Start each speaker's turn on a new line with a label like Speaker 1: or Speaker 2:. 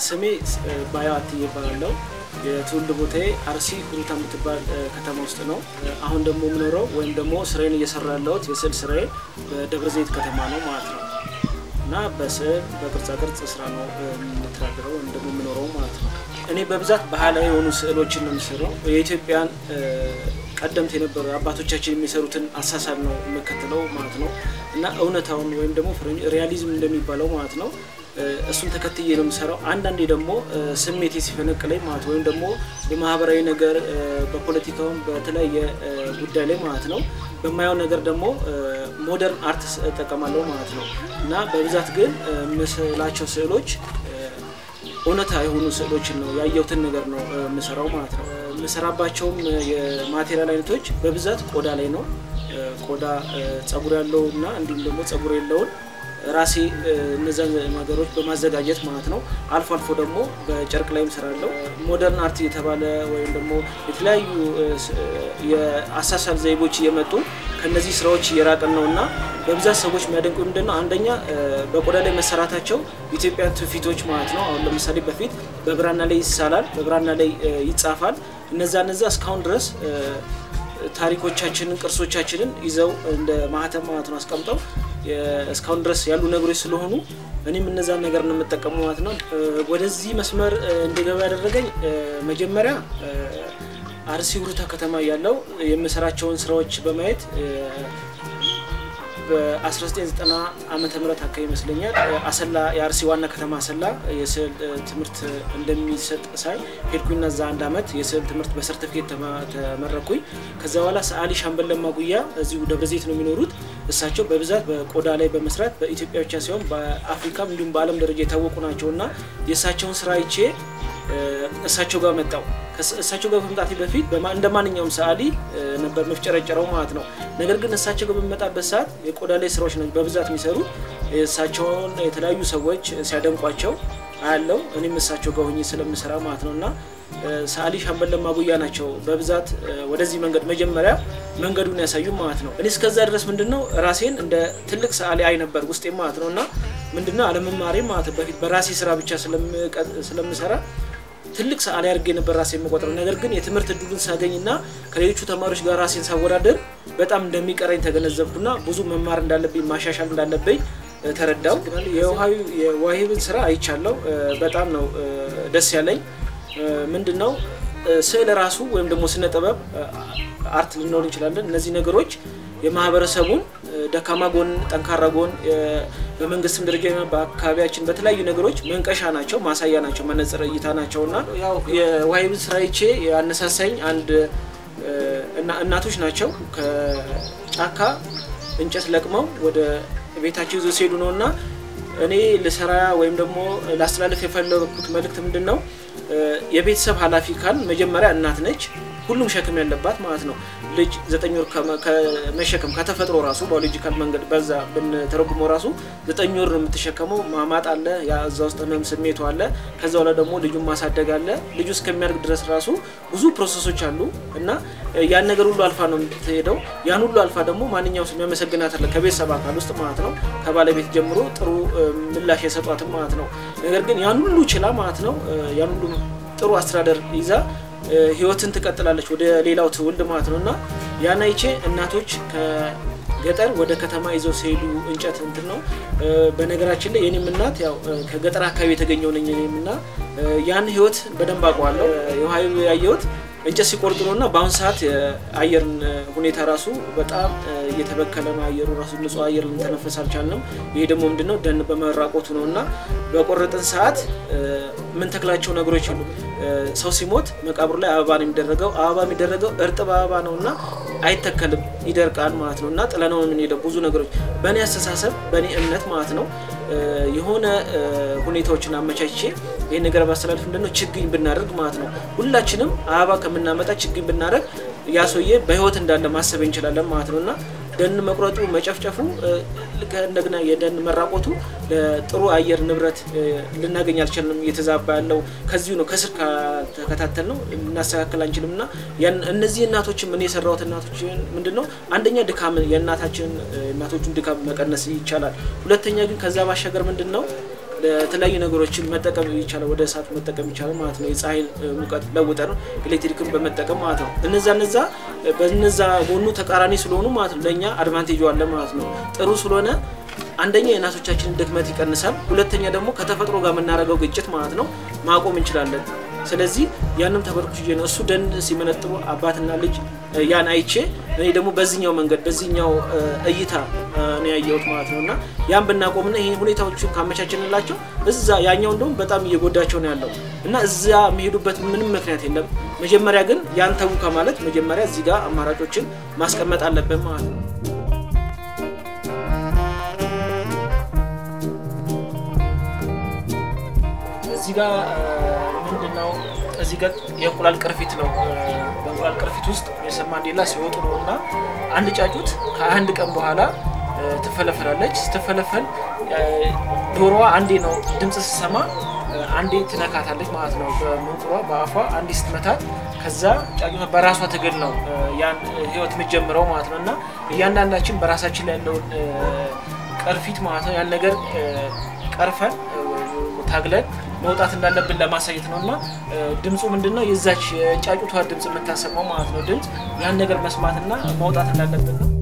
Speaker 1: ስሜ ባያት ይባላል የትውልድ ቦታዬ አርሲ ሁሩታ የምትባል ከተማ ውስጥ ነው አሁን ደግሞ ምኖረው ወይም ደግሞ ስራዬን እየሰራሁ ያለሁት የስዕል ስራዬ በደብረዘይት ከተማ ነው ማለት ነው እና በስዕል በቅርጻ ቅርጽ ስራ ነው የምተዳደረው ወይም ደግሞ ምኖረው ማለት ነው እኔ በብዛት ባህላዊ የሆኑ ስዕሎችን ነው የምሰራው የኢትዮጵያን ቀደምት የነበሩ አባቶቻችን የሚሰሩትን አሳሳል ነው የምከተለው ማለት ነው እና እውነታውን ወይም ደግሞ ሪያሊዝም እንደሚባለው ማለት ነው እሱን ተከትዬ ነው የምሰራው አንዳንዴ ደግሞ ስሜቴ ሲፈነቅለኝ ማለት ወይም ደግሞ በማህበራዊ ነገር በፖለቲካው በተለያየ ጉዳይ ላይ ማለት ነው በማየው ነገር ደግሞ ሞደርን አርት ተጠቀማለሁ ማለት ነው እና በብዛት ግን መስላቸው ስዕሎች እውነታ የሆኑ ስዕሎችን ነው ያየሁትን ነገር ነው የምሰራው ማለት ነው የምሰራባቸው የማቴሪያል አይነቶች በብዛት ቆዳ ላይ ነው ቆዳ ጸጉር ያለውና እንዲሁም ደግሞ ጸጉር የለውን ራሴ እነዛ ነገሮች በማዘጋጀት ማለት ነው አልፎ አልፎ ደግሞ በጨርቅ ላይም ሰራለው ሞደርን አርት የተባለ ወይም ደግሞ የተለያዩ የአሳሳል ዘይቦች እየመጡ ከነዚህ ስራዎች እየራቀን ነውና በብዛት ሰዎች የሚያደንቁ ምንድነው አንደኛ በቆዳ ላይ መሰራታቸው ኢትዮጵያን ትውፊቶች ማለት ነው አሁን ለምሳሌ በፊት በብራና ላይ ይሳላል በብራና ላይ ይጻፋል እነዛ እስካሁን ድረስ ታሪኮቻችንን ቅርሶቻችንን ይዘው እንደ ማህተም ማለት ነው አስቀምጠው እስካሁን ድረስ ያሉ ነገሮች ስለሆኑ እኔም እነዛ ነገር ነው የምጠቀመው ማለት ነው ወደዚህ መስመር እንደገባ ያደረገኝ መጀመሪያ አርሲ ሁሩታ ከተማ ያለው የምሰራቸውን ስራዎች በማየት በ1990 ዓመተ ምህረት አካባቢ ይመስለኛል አሰላ የአርሲ ዋና ከተማ አሰላ የስዕል ትምህርት እንደሚሰጥ ሳይ ሄድኩኝና እዛ አንድ አመት የስዕል ትምህርት በሰርቲፊኬት ተመረኩኝ ከዛ በኋላ ሰዓሊ ሻምበል ለማጉያ እዚሁ ደብረዘይት ነው የሚኖሩት እሳቸው በብዛት በቆዳ ላይ በመስራት በኢትዮጵያ ብቻ ሳይሆን በአፍሪካም እንዲሁም በዓለም ደረጃ የታወቁ ናቸውና የእሳቸውን ስራ አይቼ እሳቸው ጋር መጣው እሳቸው ጋር በመምጣቴ በፊት እንደማንኛውም ሰዓሊ ነበር መፍጨረጨረው ማለት ነው ነገር ግን እሳቸው ጋር በመጣበት ሰዓት የቆዳ ላይ ስራዎች ነው በብዛት የሚሰሩት እሳቸውን የተለያዩ ሰዎች ሲያደንቋቸው አያለው እኔም እሳቸው ጋር ሆኜ ስለምሰራ ማለት ነውና ሰዓሊ ሻምበል ለማጉያ ናቸው በብዛት ወደዚህ መንገድ መጀመሪያ መንገዱን ያሳዩ ማለት ነው እኔ እስከዛ ድረስ ምንድነው ራሴን እንደ ትልቅ ሰዓሊ አይ ነበር ውስጤ ማለት ነውና ምንድነው አለመማሬ ማለት በፊት በራሴ ስራ ብቻ ስለምሰራ ትልቅ ሰዓሊ አድርጌ ነበር ራሴን መቆጠር ነገር ግን የትምህርት እድሉን ሳገኝና ከሌሎቹ ተማሪዎች ጋር ራሴን ሳወዳደር በጣም እንደሚቀረኝ ተገነዘብኩና ብዙ መማር እንዳለብኝ ማሻሻል እንዳለብኝ ተረዳው የዋሂብን ስራ አይቻለው በጣም ነው ደስ ያለኝ ምንድነው ስዕል ራሱ ወይም ደግሞ ስነ ጥበብ አርት ሊኖር ይችላል እነዚህ ነገሮች የማህበረሰቡን ደካማ ጎን ጠንካራ ጎን በመንግስትም ደረጃ በአካባቢያችን በተለያዩ ነገሮች መንቀሻ ናቸው ማሳያ ናቸው መነጽር እይታ ናቸውና ያው የዋሂብን ስራይቼ ያነሳሳኝ አንድ እናቶች ናቸው ከጫካ እንጨት ለቅመው ወደ ቤታቸው ይዘው ሲሄዱ ነውና እኔ ለሰራ ወይም ደግሞ ላስተላልፍ የፈለኩት መልእክት ምንድነው የቤተሰብ ኃላፊ ካል መጀመሪያ እናት ነች ሁሉም ሸክም ያለባት ማለት ነው ልጅ 9 ወር ከመሸከም ከተፈጥሮ ራሱ ባዮሎጂካል መንገድ በዛ በተረጉሞ ራሱ 9 ወር ነው የምትሸከመው ማማጥ አለ ያዛው ውስጥ ህመም ስሜቱ አለ ከዛው ላይ ደግሞ ልጁን ማሳደግ አለ ልጁ እስከሚያድግ ድረስ ራሱ ብዙ ፕሮሰሶች አሉ እና ያን ነገር ሁሉ አልፋ ነው የምትሄደው ያን ሁሉ አልፋ ደግሞ ማንኛውም ሰው የሚያመሰግናት አለ ከቤተሰብ አካል ውስጥ ማለት ነው ከባለቤት ጀምሮ ጥሩ ምላሽ የሰጧት ማለት ነው ነገር ግን ያን ሁሉ ችላ ማለት ነው ያን ሁሉ ጥሩ አስተዳደር ይዛ ህይወትን ተቀጥላለች ወደ ሌላው ትውልድ ማለት ነውና ያናይቼ እናቶች ከገጠር ወደ ከተማ ይዘው ሲሄዱ እንጨት እንትን ነው በነገራችን ላይ የኔም እናት ያው ከገጠር አካባቢ የተገኘው ነኝ እኔምና ያን ህይወት በደንብ አቋዋለሁ የዋሂብ ያየሁት እንጨት ሲቆርጡና በአሁን ሰዓት አየር ሁኔታ ራሱ በጣም እየተበከለ ነው አየሩ ራሱ ንጹህ አየር ልንተነፈስ አልቻልንም ይሄ ደግሞ ምንድነው ደን በመራቆቱ ነውና በቆረጥን ሰዓት ምን ተክላቸው ነገሮች አሉ ሰው ሲሞት መቃብሩ ላይ አበባ ነው የሚደረገው እርጥብ አበባ ነውና አይተከልም ይደርቃል ማለት ነውና ጥለነው ምን ሄደ ብዙ ነገሮች በእኔ አስተሳሰብ በእኔ እምነት ማለት ነው የሆነ ሁኔታዎችን አመቻችቼ ይሄ ነገር ባስተላልፍ እንደነው ችግኝ ብናደርግ ማለት ነው ሁላችንም አበባ ከመናመጣ ችግኝ ብናደርግ ያሶዬ በህይወት እንዳለ ማሰብ እንችላለን ማለት ነውና ደን መቁረጡ መጨፍጨፉ እንደገና የደን መራቆቱ ለጥሩ አየር ንብረት ልናገኝ አልቻልንም እየተዛባ ያለው ከዚሁ ነው ከስር ከተከታተል ነው እናስተካክል አንችልምና እነዚህ እናቶች ምን የሰራውት እናቶች ምንድነው አንደኛ ድካም የእናቶቹን ድካም መቀነስ ይቻላል ሁለተኛ ግን ከዛ ባሻገር ምንድነው ለተለያዩ ነገሮችን መጠቀም ይቻላል ወደ እሳት መጠቀም ይቻላል ማለት ነው የፀሐይ ሙቀት ለውጠን ኤሌክትሪክን በመጠቀም ማለት ነው እነዛ በእነዛ ጎኑ ተቃራኒ ስለሆኑ ማለት ነው ለኛ አድቫንቴጅ አለ ማለት ነው ጥሩ ስለሆነ አንደኛ የናሶቻችንን ድክመት ይቀንሳል ሁለተኛ ደግሞ ከተፈጥሮ ጋር መናረጋው ግጭት ማለት ነው ማቆም እንችላለን ስለዚህ ያንም ተበርኩሽ ነው እሱ ደን ሲመነጥሩ አባትና ልጅ ያን አይቼ እኔ ደግሞ በዚህኛው መንገድ በዚህኛው እይታ ነው ያየሁት ማለት ነውና ያን በናቆምና ይሄ ሁኔታዎችን ካመቻቸንላቸው እዛ ያኛው እንደውም በጣም እየጎዳቸው ነው ያለው እና እዛ የሚሄዱበት ምንም ምክንያት የለም መጀመሪያ ግን ያን ተው ከማለት መጀመሪያ እዚህ ጋር አማራጮችን ማስቀመጥ አለበት ማለት ነው እዚህ ጋር ምንድነው እዚህ ጋር የእንቁላል ቅርፊት ነው በእንቁላል ቅርፊት ውስጥ የሰማንዴላ ሲወጡ ነውና አንድ ጫጩት ከአንድ ቀን በኋላ ትፈለፈላለች ስትፈለፈል ዶሮዋ አንዴ ነው ድምጽ ሲሰማ አንዴ ትነካታለች ማለት ነው በመንቁሯ በአፏ አንዴ ስትመታት ከዛ ጫጩቷ በራሷ ትግል ነው ያን ህይወት መጀመሪያው ማለት ነውና እያንዳንዳችን በራሳችን ላይ ያለው ቅርፊት ማለት ነው ያን ነገር ቀርፈን ታግለን መውጣት እንዳለብን ለማሳየት ነውና ድምጹ ምንድነው የዛች ጫጩቷ ድምጽ መታሰማው ማለት ነው ድምጽ ያን ነገር መስማትና መውጣት እንዳለብን ነው